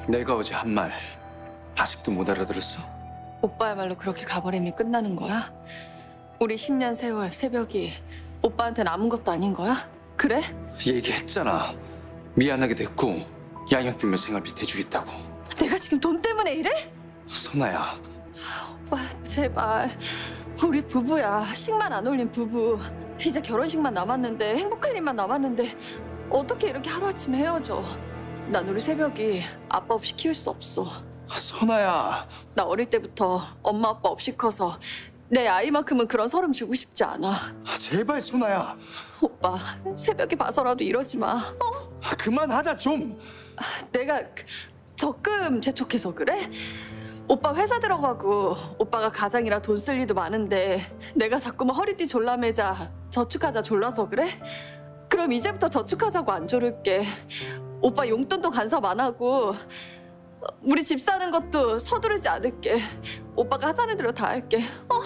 내가 어제 한 말 아직도 못 알아들었어? 오빠야말로 그렇게 가버림이 끝나는 거야? 우리 10년 세월 새벽이 오빠한테는 아무것도 아닌 거야? 그래? 얘기했잖아. 미안하게 됐고 양육비면 생활비 대주겠다고. 내가 지금 돈 때문에 이래? 선아야, 오빠 제발 우리 부부야. 식만 안 올린 부부. 이제 결혼식만 남았는데 행복할 일만 남았는데 어떻게 이렇게 하루아침에 헤어져. 난 우리 새벽이 아빠 없이 키울 수 없어. 선아야. 나 어릴 때부터 엄마 아빠 없이 커서 내 아이만큼은 그런 서름 주고 싶지 않아. 제발 선아야. 오빠 새벽에 봐서라도 이러지 마. 어? 그만하자 좀. 내가 적금 재촉해서 그래? 오빠 회사 들어가고 오빠가 가장이라 돈 쓸 일도 많은데 내가 자꾸만 허리띠 졸라매자 저축하자 졸라서 그래? 그럼 이제부터 저축하자고 안 조를게. 오빠 용돈도 간섭 안 하고 우리 집 사는 것도 서두르지 않을게. 오빠가 하자는 대로 다 할게. 어?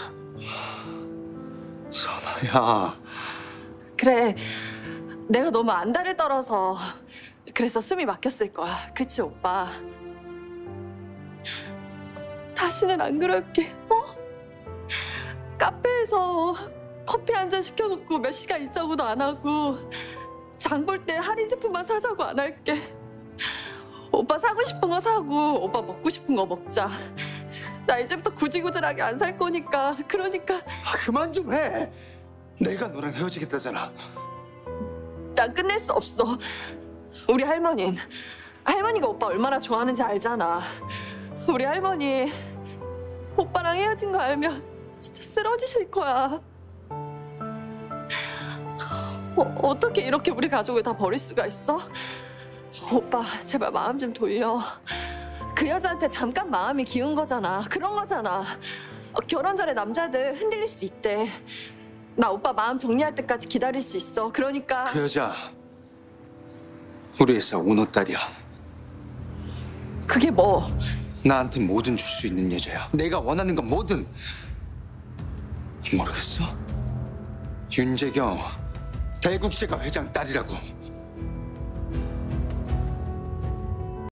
선아야. 그래. 내가 너무 안달을 떨어서 그래서 숨이 막혔을 거야. 그치 오빠? 다시는 안 그럴게. 어? 카페에서 커피 한 잔 시켜놓고 몇 시간 있자고도 안 하고 장 볼 때 할인 제품만 사자고 안 할게. 오빠 사고 싶은 거 사고 오빠 먹고 싶은 거 먹자. 나 이제부터 구질구질하게 안 살 거니까. 그러니까 그만 좀 해. 내가 너랑 헤어지겠다잖아. 난 끝낼 수 없어. 우리 할머니가 오빠 얼마나 좋아하는지 알잖아. 우리 할머니 오빠랑 헤어진 거 알면 진짜 쓰러지실 거야. 어떻게 이렇게 우리 가족을 다 버릴 수가 있어? 오빠 제발 마음 좀 돌려. 그 여자한테 잠깐 마음이 기운 거잖아. 그런 거잖아. 결혼 전에 남자들 흔들릴 수 있대. 나 오빠 마음 정리할 때까지 기다릴 수 있어. 그러니까 그 여자 우리 회사 오너 딸이야. 그게 뭐? 나한테 뭐든 줄 수 있는 여자야. 내가 원하는 건 뭐든. 모르겠어? 윤재경 대국제가 회장 딸이라고.